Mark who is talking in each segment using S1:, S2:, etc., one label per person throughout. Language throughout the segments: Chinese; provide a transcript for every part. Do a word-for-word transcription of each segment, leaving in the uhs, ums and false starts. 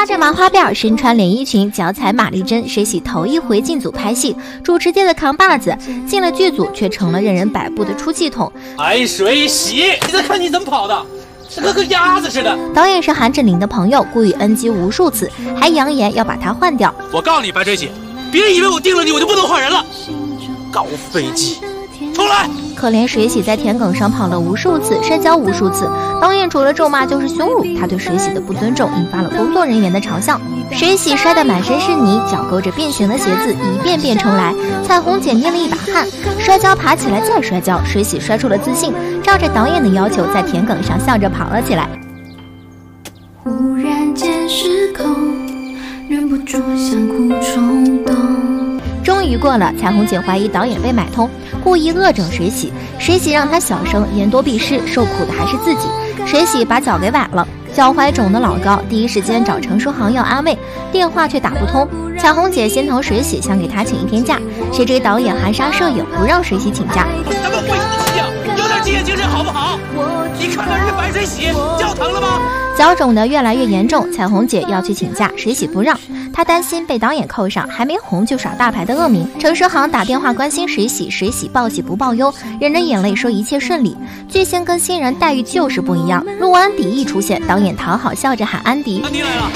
S1: 扎着麻花辫，身穿连衣裙，脚踩马丽珍，水喜头一回进组拍戏，主持界的扛把子，进了剧组却成了任人摆布的出气筒。
S2: 哎，水喜，你再看你怎么跑的，这跟个鸭子似的。
S1: 导演是韩芷玲的朋友，故意 N G 无数次，还扬言要把她换掉。
S2: 我告诉你，白水喜，别以为我定了你，我就不能换人了。高飞机，重来！
S1: 可怜水喜在田埂上跑了无数次，摔跤无数次，导演除了咒骂就是羞辱。他对水喜的不尊重引发了工作人员的嘲笑。水喜摔得满身是泥，脚勾着变形的鞋子一遍遍重来。彩虹姐捏了一把汗，摔跤爬起来再摔跤。水喜摔出了自信，照着导演的要求，在田埂上笑着跑了起来。
S3: 忽然间失控，忍不住想哭冲动。
S1: 终于过了，彩虹姐怀疑导演被买通，故意恶整水喜。水喜让她小声，言多必失，受苦的还是自己。水喜把脚给崴了，脚踝肿得老高，第一时间找程书航要安慰，电话却打不通。彩虹姐心疼水喜，想给她请一天假，谁知导演含沙射影，不让水喜请假。
S2: 咱们会气呀，有点敬业精神好不好？你看看人家白水喜脚疼了吗？
S1: 脚肿得越来越严重，彩虹姐要去请假，水喜不让，她担心被导演扣上还没红就耍大牌的恶名。程书航打电话关心水喜，水喜报喜不报忧，忍着眼泪说一切顺利。巨星跟新人待遇就是不一样。陆安迪一出现，导演讨好笑着喊安迪。
S2: 安迪来了。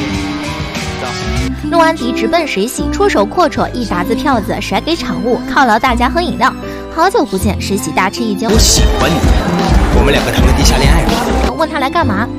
S1: 陆安迪直奔水喜，出手阔绰，一沓子票子甩给场务，犒劳大家喝饮料。好久不见，水喜大吃一惊。
S4: 我喜欢你，我们两个谈个地下恋爱吧。
S1: 问他来干嘛？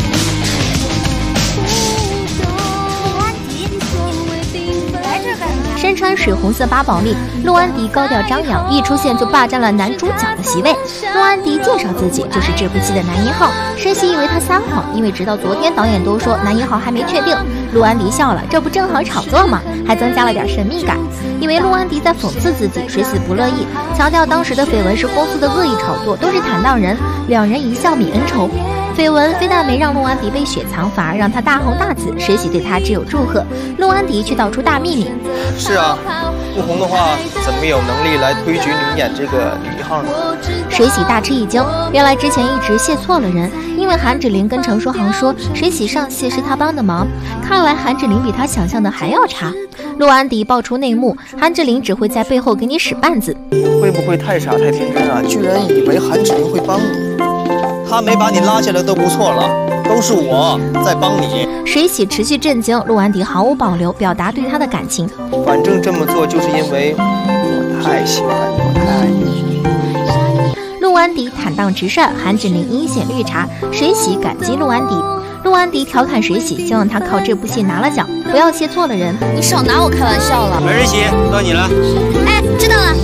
S1: 身穿水红色巴宝莉，陆安迪高调张扬，一出现就霸占了男主角的席位。陆安迪介绍自己就是这部戏的男一号，水喜以为他撒谎，因为直到昨天导演都说男一号还没确定。陆安迪笑了，这不正好炒作吗？还增加了点神秘感。以为陆安迪在讽刺自己，水喜不乐意，强调当时的绯闻是公司的恶意炒作，都是坦荡人，两人一笑泯恩仇。绯闻非但没让陆安迪被雪藏，反而让他大红大紫，水喜对他只有祝贺，陆安迪却道出大秘密。
S4: 是啊，不红的话，怎么有能力来推举你演这个女一号呢？
S1: 水喜大吃一惊，原来之前一直谢错了人，因为韩芷玲跟程书航说水喜上戏是他帮的忙，看来韩芷玲比他想象的还要差。陆安迪爆出内幕，韩芷玲只会在背后给你使绊子。
S4: 会不会太傻太天真啊？居然以为韩芷玲会帮你？他没把你拉下来都不错了，都是我在帮你。
S1: 水喜持续震惊，陆安迪毫无保留表达对他的感情。
S4: 反正这么做就是因为我太喜欢你，我太爱你。
S1: 陆安迪坦荡直率，韩芷玲阴险绿茶，水喜感激陆安迪。陆安迪调侃水喜，希望他靠这部戏拿了奖，不要谢错了人。
S3: 你少拿我开玩笑了。
S2: 白水喜，到你了。
S3: 哎，知道了。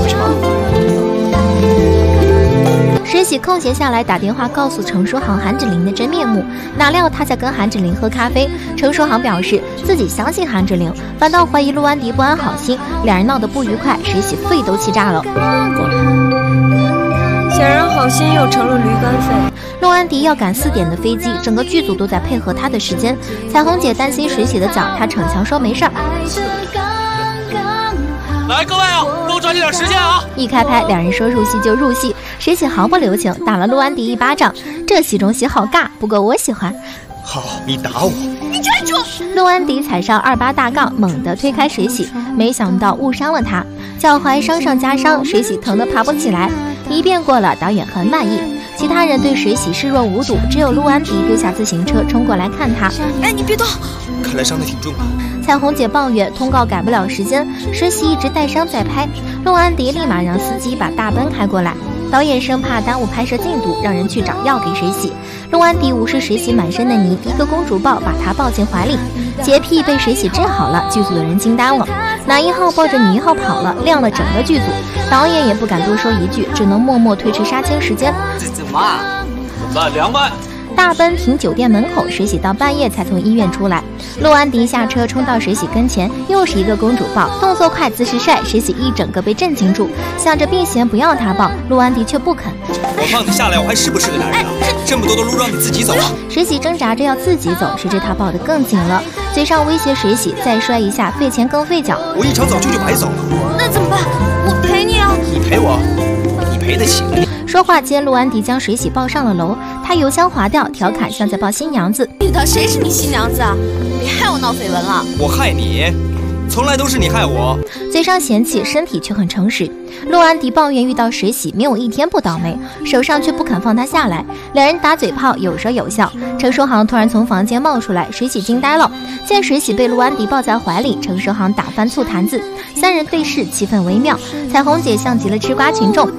S1: 水喜空闲下来打电话告诉程书航韩芷玲的真面目，哪料他在跟韩芷玲喝咖啡。程书航表示自己相信韩芷玲，反倒怀疑陆安迪不安好心，两人闹得不愉快，水喜肺都气炸了。
S5: 显然好心又成了驴肝肺。
S1: 陆安迪要赶四点的飞机，整个剧组都在配合他的时间。彩虹姐担心水喜的脚，她逞强说没事儿。
S2: 来，各位啊，多抓紧点时间啊！
S1: 一开拍，两人说入戏就入戏，水喜毫不留情，打了陆安迪一巴掌。这戏中戏好尬，不过我喜欢。
S4: 好，你打我！
S3: 你站住！
S1: 陆安迪踩上二八大杠，猛地推开水喜，没想到误伤了他，脚踝伤上加伤，水喜疼得爬不起来。一遍过了，导演很满意。其他人对水喜视若无睹，只有陆安迪丢下自行车冲过来看他。
S3: 哎，你别动！
S4: 看来伤得挺重啊。
S1: 彩虹姐抱怨通告赶不了时间，水喜一直带伤在拍。陆安迪立马让司机把大奔开过来。导演生怕耽误拍摄进度，让人去找药给水喜。陆安迪无视水喜满身的泥，一个公主抱把她抱进怀里。洁癖被水喜治好了，剧组的人惊呆了。男一号抱着女一号跑了，亮了整个剧组。导演也不敢多说一句，只能默默推迟杀青时间。
S2: 怎么啊？怎么办？两万。
S1: 大奔停酒店门口，水喜到半夜才从医院出来。陆安迪下车冲到水喜跟前，又是一个公主抱，动作快，姿势帅，水喜一整个被震惊住，想着避嫌不要他抱，陆安迪却不肯。
S4: 我放你下来，我还是不是个男人啊？这么多的路让你自己走啊！
S1: 水喜挣扎着要自己走，谁知他抱得更紧了，嘴上威胁水喜再摔一下，费钱更费脚。
S4: 我一场早就就白走了。
S3: 那怎么办？我陪你啊！
S4: 你陪我？你赔得起？
S1: 说话间，陆安迪将水喜抱上了楼，他油腔滑调调侃，像在抱新娘子。
S3: 女的，谁是你新娘子啊？别
S6: 我闹绯闻了？
S4: 我害你，从来都是你害我。
S1: 嘴上嫌弃，身体却很诚实。陆安迪抱怨遇到水喜没有一天不倒霉，手上却不肯放他下来。两人打嘴炮，有说有笑。程书航突然从房间冒出来，水喜惊呆了。见水喜被陆安迪抱在怀里，程书航打翻醋坛子，三人对视，气氛微妙。彩虹姐像极了吃瓜群众。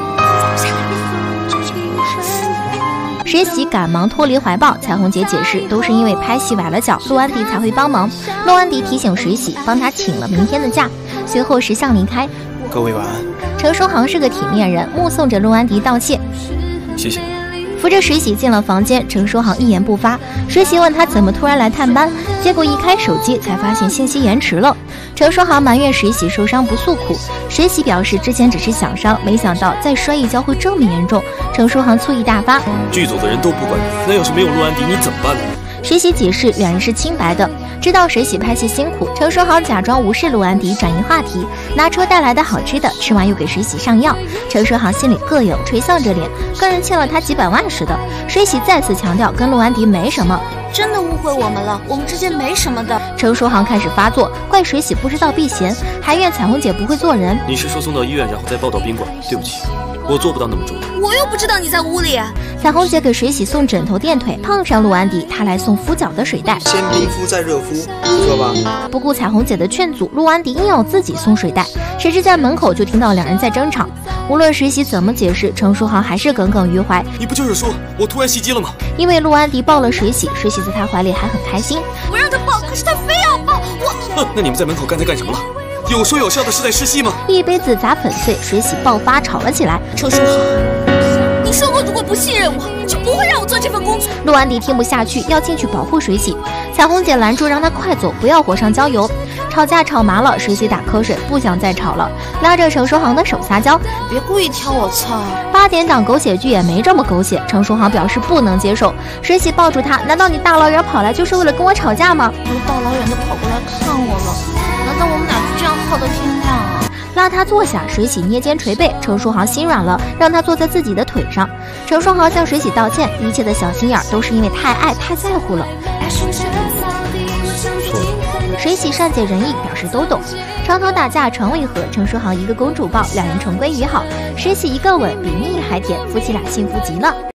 S1: 水喜赶忙脱离怀抱，彩虹姐解释都是因为拍戏崴了脚，陆安迪才会帮忙。陆安迪提醒水喜帮他请了明天的假，随后识相离开。
S4: 各位晚安。
S1: 程书航是个体面人，目送着陆安迪道谢，
S2: 谢谢。
S1: 扶着水喜进了房间，程书航一言不发。水喜问他怎么突然来探班，结果一开手机才发现信息延迟了。程书航埋怨水喜受伤不诉苦，水喜表示之前只是小伤，没想到再摔一跤会这么严重。程书航醋意大发，
S2: 剧组的人都不管你，那要是没有陆安迪，你怎么办呢？
S1: 水喜解释两人是清白的，知道水喜拍戏辛苦，程书航假装无视陆安迪，转移话题，拿车带来的好吃的，吃完又给水喜上药。程书航心里膈应，垂丧着脸，跟人欠了他几百万似的。水喜再次强调跟陆安迪没什么，
S6: 真的误会我们了，我们之间没什么的。
S1: 程书航开始发作，怪水喜不知道避嫌，还怨彩虹姐不会做人。
S2: 你是说送到医院然后再抱到宾馆？对不起，我做不到那么周到。
S6: 我又不知道你在屋里。
S1: 彩虹姐给水喜送枕头垫腿，碰上陆安迪，她来送敷脚的水袋，
S4: 先冰敷再热敷，说吧。
S1: 不顾彩虹姐的劝阻，陆安迪硬要自己送水袋，谁知在门口就听到两人在争吵。无论水喜怎么解释，程书航还是耿耿于怀。
S2: 你不就是说我突然袭击了吗？
S1: 因为陆安迪抱了水喜，水喜在他怀里还很开心。
S6: 我让他抱，可是他非要抱我。
S2: 哼，那你们在门口刚才干什么了？有说有笑的是在试戏吗？
S1: 一杯子砸粉碎，水喜爆发吵了起来。
S6: 程书航，你说过如果不信任我，就不会让我做这份工作。
S1: 陆安迪听不下去，要进去保护水喜。彩虹姐拦住，让他快走，不要火上浇油。吵架吵麻了，水喜打瞌睡，不想再吵了，拉着程书航的手撒娇。
S6: 别故意挑我刺。
S1: 八点档狗血剧也没这么狗血，程书航表示不能接受。水喜抱住他，难道你大老远跑来就是为了跟我吵架吗？
S6: 你大老远的跑过来看我了，难道我们俩就这样耗到天亮啊？
S1: 拉他坐下，水喜捏肩捶背，程书航心软了，让他坐在自己的腿上。程书航向水喜道歉，一切的小心眼都是因为太爱太在乎了。
S2: 错了。
S1: 水喜善解人意，表示都懂。床头打架床尾和，程书航一个公主抱，两人重归于好。水喜一个吻比蜜还甜，夫妻俩幸福极了。